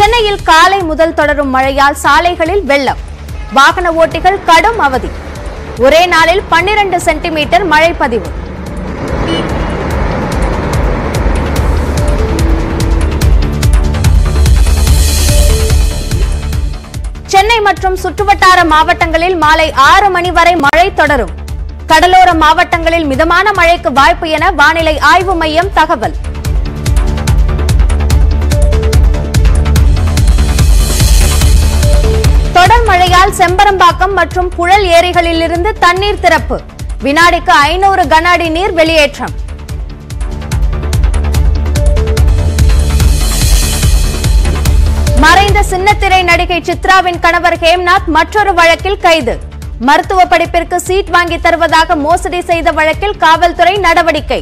சென்னையில் காலை முதல் தொடரும் மழையால் சாலைகளில் வெள்ளம், வாகன ஓட்டிகள் கடும் அவதி. ஒரே நாளில் 12 சென்டிமீட்டர் மழை பதிவு. சென்னை மற்றும் சுற்றுவட்டார மாவட்டங்களில் மாலை 6 மணி வரை மழை தொடரும். கடலோர மாவட்டங்களில் மிதமான மழைக்கு வாய்ப்பு என வானிலை ஆய்வு மையம் தகவல். தொடர் மழையால் செம்பரம்பாக்கம் மற்றும் புழல் ஏரிகளிலிருந்து தண்ணீர் திறப்பு. வினாடிக்கு 500 கன அடி நீர் வெளியேற்றம். மறைந்த சின்னத்திரை நடிகை சித்ராவின் கணவர் ஹேம்நாத் மற்றொரு வழக்கில் கைது. மருத்துவ படிப்பிற்கு சீட் வாங்கி தருவதாக மோசடி செய்த வழக்கில் காவல்துறை நடவடிக்கை.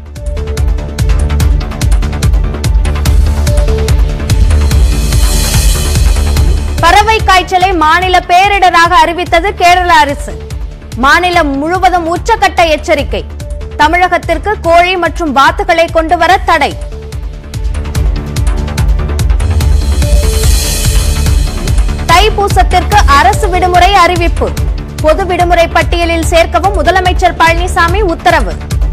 பறவை காய்ச்சலை மாநில பேரிடராக அறிவித்தது கேரள அரசு. மாநிலம் முழுவதும் உச்சக்கட்ட எச்சரிக்கை. தமிழகத்திற்கு கோழி மற்றும் வாத்துகளை கொண்டுவர தடை. தைப்பூசத்திற்கு அரசு விடுமுறை அறிவிப்பு. பொது விடுமுறை பட்டியலில் சேர்க்கவும் முதலமைச்சர் பழனிசாமி உத்தரவு.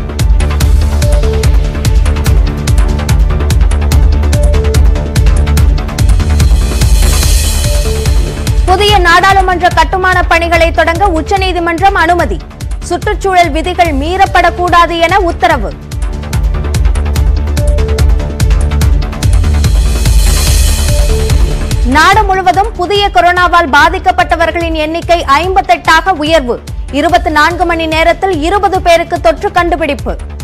புதிய நாடாளுமன்ற கட்டுமான பணிகளை தொடங்க உச்சநீதிமன்றம் அனுமதி. சுற்றுச்சூழல் விதிகள் மீறப்படக்கூடாது என உத்தரவு. நாடு முழுவதும் புதிய கொரோனாவால் பாதிக்கப்பட்டவர்களின் எண்ணிக்கை 58ஆக உயர்வு. 24 மணி நேரத்தில் 20 பேருக்கு தொற்று கண்டுபிடிப்பு.